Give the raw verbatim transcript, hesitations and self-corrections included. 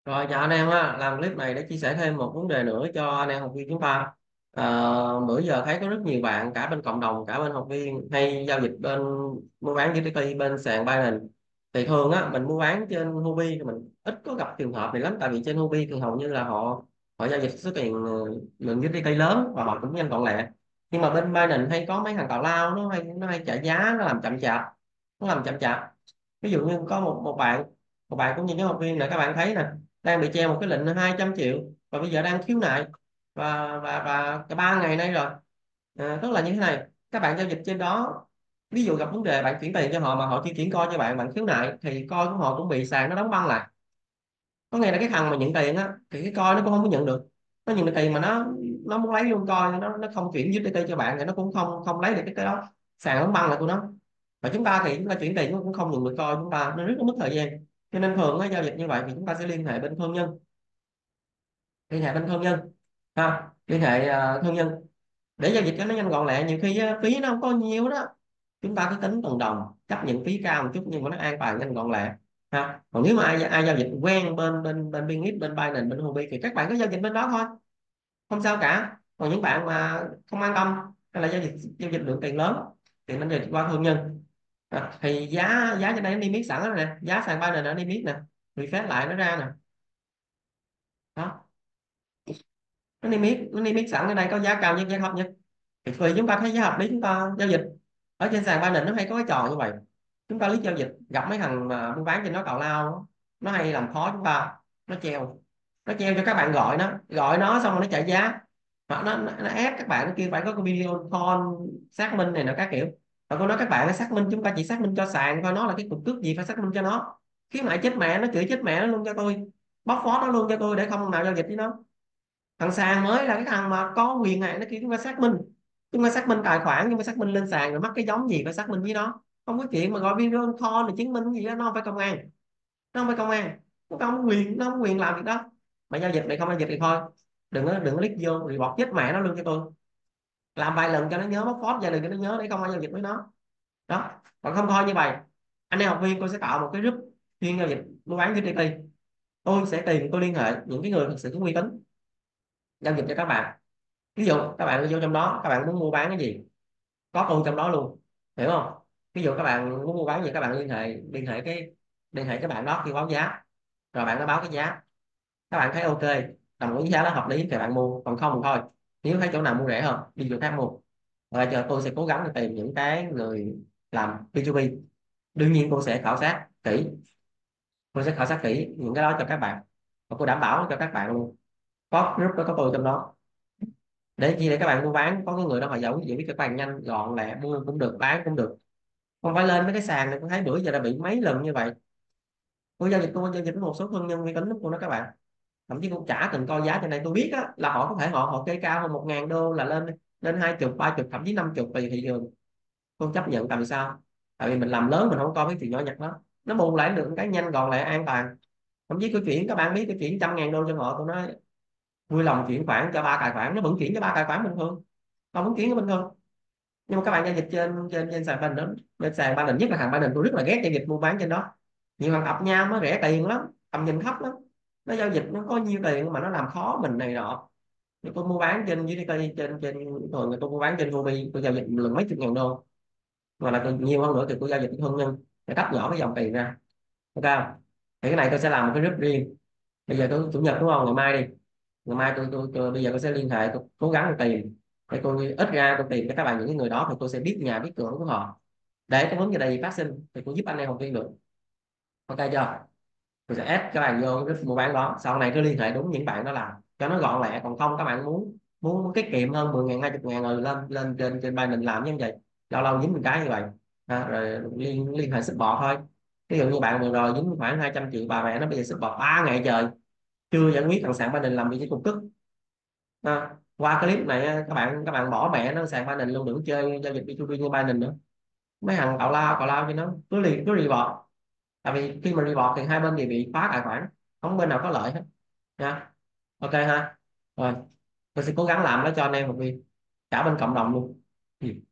Rồi chào anh em ha, làm clip này để chia sẻ thêm một vấn đề nữa cho anh em học viên chúng ta. À, bữa giờ thấy có rất nhiều bạn cả bên cộng đồng cả bên học viên hay giao dịch bên mua bán giê tê pê bên sàn Binance. Thì thường á mình mua bán trên Huobi thì mình ít có gặp trường hợp này lắm, tại vì trên Huobi thì hầu như là họ họ giao dịch số tiền ờ, lượng giê tê pê lớn và họ cũng nhanh gọn lẹ. Nhưng mà bên Binance hay có mấy thằng tào lao nó hay nó hay trả giá, nó làm chậm chạp, nó làm chậm chạp. Ví dụ như có một một bạn một bạn cũng như những học viên này, các bạn thấy nè, đang bị treo một cái lệnh hai trăm triệu, và bây giờ đang khiếu nại và và và cả ba ngày nay rồi. À, tức là như thế này, các bạn giao dịch trên đó, ví dụ gặp vấn đề bạn chuyển tiền cho họ mà họ chưa chuyển coi cho bạn, bạn khiếu nại thì coi của họ cũng bị sàn nó đóng băng lại. Có nghĩa là cái thằng mà nhận tiền á thì cái coi nó cũng không có nhận được, nó nhận được tiền mà nó nó muốn lấy luôn coi, nó nó không chuyển giê tê pê cho bạn thì nó cũng không không lấy được cái cái đó, sàn đóng băng lại của nó. Và chúng ta thì chúng ta chuyển tiền nó cũng không nhận được coi, chúng ta nó rất là mất thời gian. Cho nên thường á, giao dịch như vậy thì chúng ta sẽ liên hệ bên thương nhân, liên hệ bên thương nhân ha, liên hệ ờ, thương nhân để giao dịch cho nó nhanh gọn lẹ. Nhiều khi á, phí nó không có nhiều đó, chúng ta cứ tính từng đồng, chấp nhận phí cao một chút nhưng mà nó an toàn nhanh gọn lẹ ha. Còn nếu mà ai ai giao dịch quen bên bên bên Binance, bên Binance, bên Huobi thì các bạn cứ giao dịch bên đó thôi, không sao cả. Còn những bạn mà không an tâm hay là giao dịch giao dịch lượng tiền lớn thì nên giao dịch qua thương nhân. À, thì giá giá trên đây nó niêm yết sẵn rồi nè, giá sàn Binance nó niêm yết nè, refresh lại nó ra nè, đó, nó niêm yết nó niêm yết sẵn ở đây, có giá cao nhất giá thấp nhất. Thì tùy chúng ta thấy giá hợp lý chúng ta giao dịch. Ở trên sàn Binance nó hay có cái trò như vậy, chúng ta lý giao dịch gặp mấy thằng mà buôn bán trên nó cào lao, nó hay làm khó chúng ta, nó treo nó treo cho các bạn gọi nó gọi nó xong rồi nó chạy giá, hoặc nó, nó, nó ép các bạn, nó kêu phải có cái video call xác minh này nọ các kiểu. Và cô nói các bạn xác minh, chúng ta chỉ xác minh cho sàn thôi, nó là cái cục cước gì phải xác minh cho nó. Khiếu nại chết mẹ nó, chửi chết mẹ nó luôn cho tôi, bóc phốt nó luôn cho tôi để không nào giao dịch với nó. Thằng sàn mới là cái thằng mà có quyền hạn, nó kêu chúng ta xác minh, chúng ta xác minh tài khoản, chúng ta xác minh lên sàn, rồi mắc cái giống gì phải xác minh với nó. Không có chuyện mà gọi video call để chứng minh gì đó, nó không phải công an, nó không phải công an, nó không có quyền, nó không có quyền làm việc đó. Mà giao dịch này không giao dịch thì thôi, đừng có đừng có click vô report chết mẹ nó luôn cho tôi. Làm vài lần cho nó nhớ, bóc phốt vài lần cho nó nhớ để không ai giao dịch với nó. Đó, còn không thôi như vậy, anh em học viên tôi sẽ tạo một cái group chuyên giao dịch mua bán giê tê pê. Tôi sẽ tìm, tôi liên hệ những cái người thực sự có uy tín giao dịch cho các bạn. Ví dụ các bạn vô trong đó, các bạn muốn mua bán cái gì có tôi trong đó luôn, hiểu không? Ví dụ các bạn muốn mua bán gì, các bạn liên hệ liên hệ cái liên hệ cái bạn đó khi báo giá, rồi bạn nó báo cái giá, các bạn thấy ok, tầm cái giá đó hợp lý thì bạn mua, còn không thì thôi. Nếu thấy chỗ nào mua rẻ hơn đi chỗ khác mua. Rồi chờ tôi sẽ cố gắng tìm những cái người làm bê hai bê. Đương nhiên tôi sẽ khảo sát kỹ, tôi sẽ khảo sát kỹ những cái đó cho các bạn, và tôi đảm bảo cho các bạn luôn, có group đó có tôi trong đó. Để chi? Để các bạn mua bán có cái người đó họ giải giải quyết cho các bạn nhanh gọn lẹ, mua cũng được bán cũng được. Không phải lên mấy cái sàn này tôi thấy bữa giờ đã bị mấy lần như vậy. Tôi giao dịch tôi giao dịch với một số thương nhân uy tín lắm của nó các bạn, thậm chí cũng trả từng coi giá trên đây. Tôi biết á, là họ có thể họ họ kê cao hơn một ngàn đô là lên lên hai chục ba chục thậm chí năm chục tùy thị trường. Tôi chấp nhận, tại vì sao? Tại vì mình làm lớn mình không coi cái chuyện nhỏ nhặt đó, nó bù lại được cái nhanh gọn lẹ an toàn. Thậm chí tôi chuyển, các bạn biết tôi chuyển trăm ngàn đô cho họ, tôi nói vui lòng chuyển khoản cho ba tài khoản, nó vẫn chuyển cho ba tài khoản bình thường, nó vẫn chuyển cho bình thường. Nhưng mà các bạn giao dịch trên trên trên sàn Binance, trên sàn Binance, nhất là hàng Binance, tôi rất là ghét giao dịch mua bán trên đó. Nhiều hàng ập nhau, nó rẻ tiền lắm, tầm nhìn thấp lắm, nó giao dịch nó có nhiêu tiền mà nó làm khó mình này nọ. Nhưng tôi mua bán trên dưới đây, trên trên thường tôi mua bán trên Huobi, tôi giao dịch lần mấy chục ngàn đô, mà là tôi nhiều hơn nữa thì tôi giao dịch với thương nhân để cắt nhỏ cái dòng tiền ra. Ok không? Thì cái này tôi sẽ làm một cái group riêng. Bây giờ tôi chủ nhật đúng không, ngày mai đi, ngày mai tôi, tôi, tôi bây giờ tôi sẽ liên hệ, tôi cố gắng tôi tìm, để tôi ít ra tôi tìm cho các bạn những cái người đó, thì tôi sẽ biết nhà biết cửa của họ, để cái vấn đề gì phát sinh thì tôi giúp anh em học viên được. Ok chưa? Tôi sẽ ép các bạn vô cái group mua bán đó, sau này cứ liên hệ đúng những bạn đó làm cho nó gọn lẹ. Còn không các bạn muốn muốn, muốn tiết kiệm hơn mười ngàn hai chục ngàn rồi lên lên trên trên bay mình làm như vậy, lâu lâu dính một cái như vậy. À, rồi liên liên hệ support thôi. Ví dụ như bạn vừa rồi dính khoảng hai trăm triệu, bà mẹ nó bây giờ support ba ngày trời chưa giải quyết, thằng sàn Binance làm gì, cục tức. À, qua clip này á, các bạn các bạn bỏ mẹ nó sàn Binance luôn, đừng chơi giao dịch bê hai bê như Binance nữa. Mấy thằng tào lao tào lao cho nó cứ liền cứ report. Tại vì khi mà report thì hai bên đều bị khóa tài khoản, không bên nào có lợi hết nha. Ok ha. Rồi tôi sẽ cố gắng làm đó cho anh em học viên, cả bên cộng đồng luôn. Ừ.